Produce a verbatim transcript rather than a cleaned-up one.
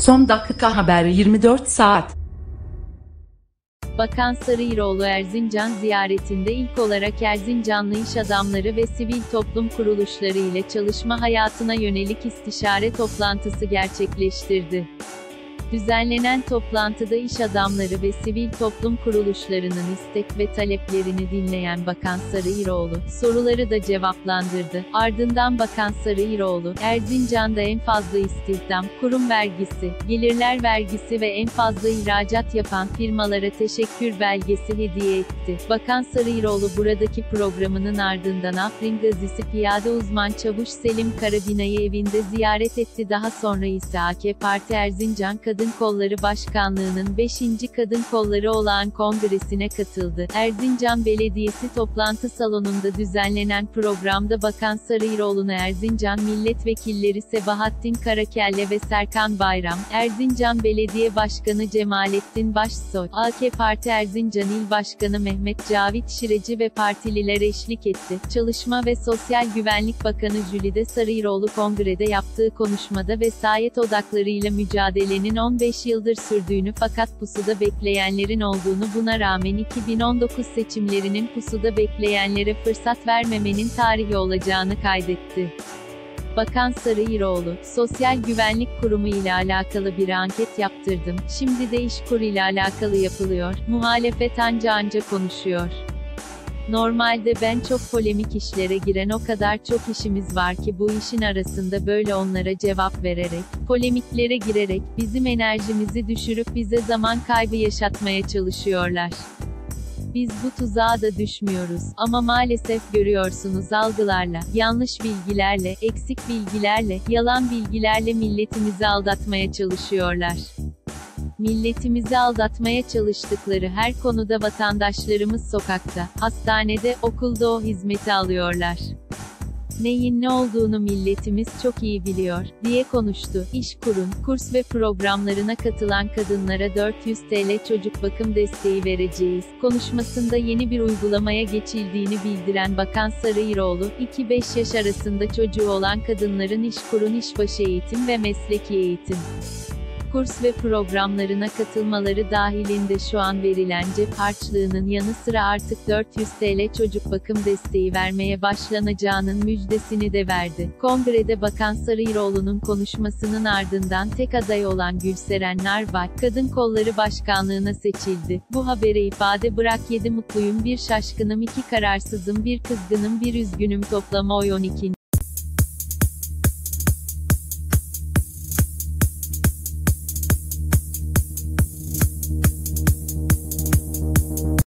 Son dakika haberi yirmi dört saat. Bakan Sarıyeroğlu Erzincan ziyaretinde ilk olarak Erzincanlı iş adamları ve sivil toplum kuruluşları ile çalışma hayatına yönelik istişare toplantısı gerçekleştirdi. Düzenlenen toplantıda iş adamları ve sivil toplum kuruluşlarının istek ve taleplerini dinleyen Bakan Sarıyeroğlu, soruları da cevaplandırdı. Ardından Bakan Sarıyeroğlu, Erzincan'da en fazla istihdam, kurum vergisi, gelirler vergisi ve en fazla ihracat yapan firmalara teşekkür belgesi hediye etti. Bakan Sarıyeroğlu buradaki programının ardından Afrin Gazisi Piyade Uzman Çavuş Selim Karabina'yı evinde ziyaret etti. Daha sonra ise A K Parti Erzincan Kadın Kolları Başkanlığı'nın beşinci Kadın Kolları Olağan Kongresi'ne katıldı. Erzincan Belediyesi toplantı salonunda düzenlenen programda Bakan Sarıyeroğlu'na Erzincan milletvekilleri Sebahattin Karakelle ve Serkan Bayram, Erzincan Belediye Başkanı Cemalettin Başsoy, A K Parti Erzincan İl Başkanı Mehmet Cavit Şireci ve partililer eşlik etti. Çalışma ve Sosyal Güvenlik Bakanı Jülide Sarıyeroğlu kongrede yaptığı konuşmada vesayet odaklarıyla mücadelenin on beş yıldır sürdüğünü fakat pusuda bekleyenlerin olduğunu, buna rağmen iki bin on dokuz seçimlerinin pusuda bekleyenlere fırsat vermemenin tarihi olacağını kaydetti. Bakan Sarıyeroğlu, Sosyal Güvenlik Kurumu ile alakalı bir anket yaptırdım, şimdi de İşkur ile alakalı yapılıyor, muhalefet anca anca konuşuyor. Normalde ben çok polemik işlere giren o kadar çok işimiz var ki bu işin arasında böyle onlara cevap vererek, polemiklere girerek, bizim enerjimizi düşürüp bize zaman kaybı yaşatmaya çalışıyorlar. Biz bu tuzağa da düşmüyoruz, ama maalesef görüyorsunuz algılarla, yanlış bilgilerle, eksik bilgilerle, yalan bilgilerle milletimizi aldatmaya çalışıyorlar. Milletimizi aldatmaya çalıştıkları her konuda vatandaşlarımız sokakta, hastanede, okulda o hizmeti alıyorlar. Neyin ne olduğunu milletimiz çok iyi biliyor, diye konuştu. İşkur'un, kurs ve programlarına katılan kadınlara dört yüz TL çocuk bakım desteği vereceğiz konuşmasında yeni bir uygulamaya geçildiğini bildiren Bakan Sarıyeroğlu, iki beş yaş arasında çocuğu olan kadınların İşkur'un işbaşı eğitim ve mesleki eğitim kurs ve programlarına katılmaları dahilinde şu an verilen cep harçlığının yanı sıra artık dört yüz TL çocuk bakım desteği vermeye başlanacağının müjdesini de verdi. Kongrede Bakan Sarıyeroğlu'nun konuşmasının ardından tek aday olan Gülseren Narbay, Kadın Kolları Başkanlığına seçildi. Bu habere ifade bırak yedi mutluyum bir şaşkınım iki kararsızım bir kızgınım bir üzgünüm toplamı oy on iki.